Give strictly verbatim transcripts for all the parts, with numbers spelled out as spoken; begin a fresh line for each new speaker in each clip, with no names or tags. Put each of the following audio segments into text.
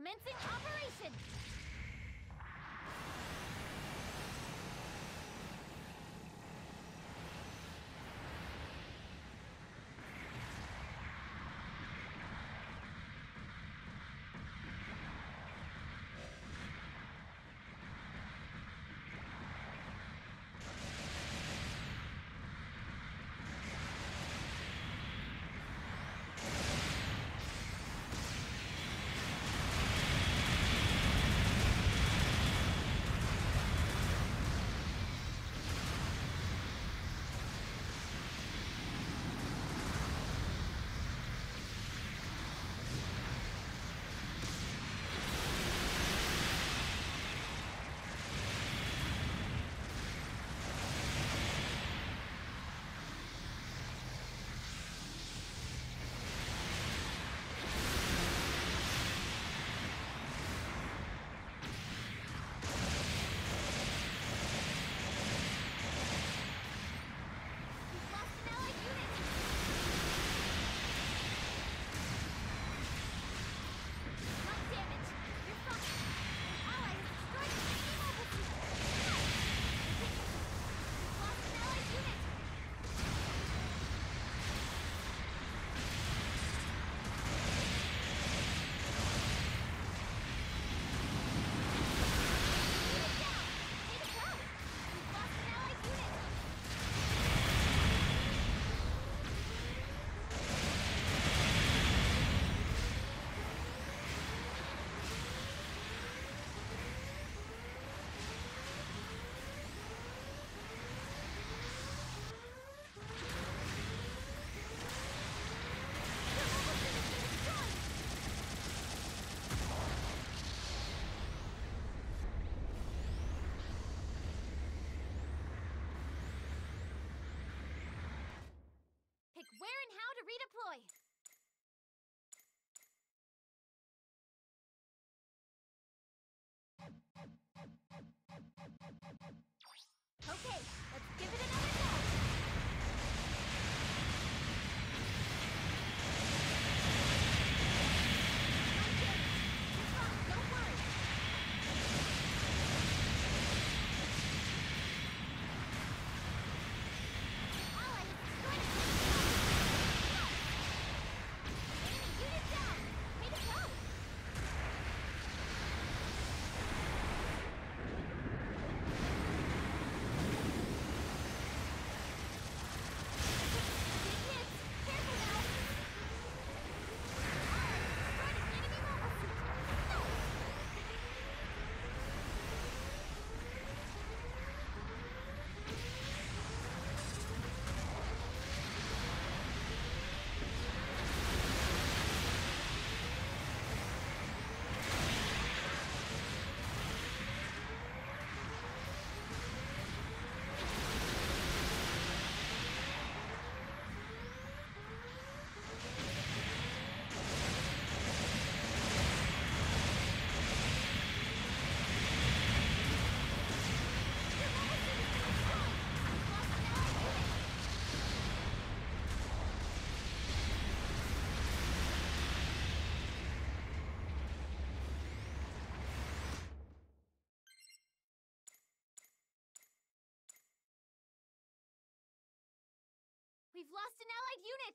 Commencing operation! Pick where and how to redeploy. Okay, let's give it another go. Don't worry. Ally has destroyed a enemy unit down. Way to go. We've lost an allied unit!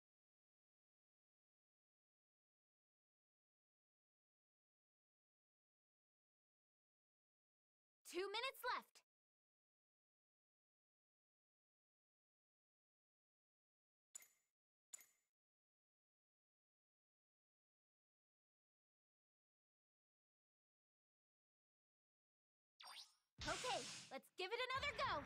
Two minutes left! Okay, let's give it another go!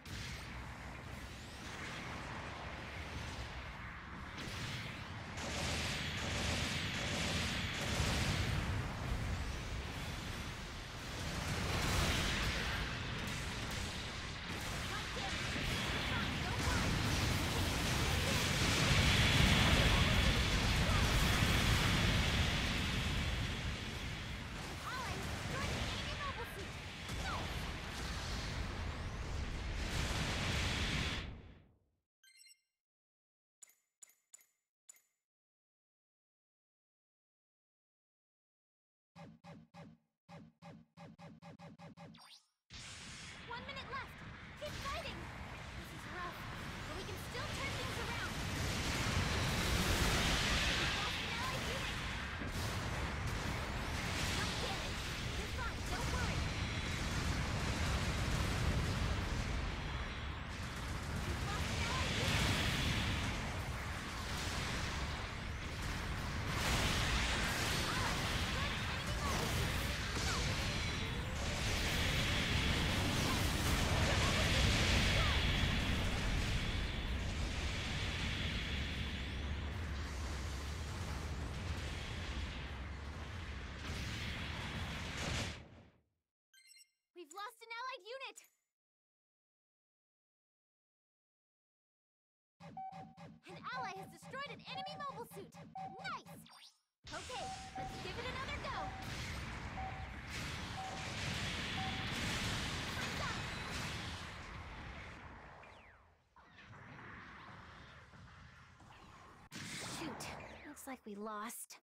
Ally has destroyed an enemy mobile suit! No! lost an allied unit! An ally has destroyed an enemy mobile suit! Nice! Okay, let's give it another go! Shoot, looks like we lost.